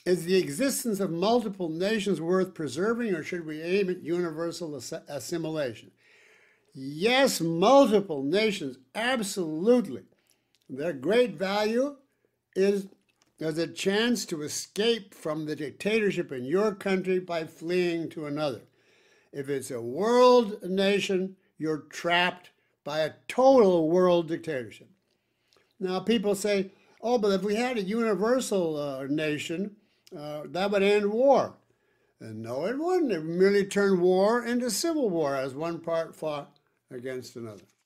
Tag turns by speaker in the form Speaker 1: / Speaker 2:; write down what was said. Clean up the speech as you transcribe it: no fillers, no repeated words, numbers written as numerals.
Speaker 1: Is the existence of multiple nations worth preserving, or should we aim at universal assimilation? Yes, multiple nations, absolutely. Their great value is as a chance to escape from the dictatorship in your country by fleeing to another. If it's a world nation, you're trapped by a total world dictatorship. Now, people say, oh, but if we had a universal nation, that would end war. And no, it wouldn't. It would merely turn war into civil war as one part fought against another.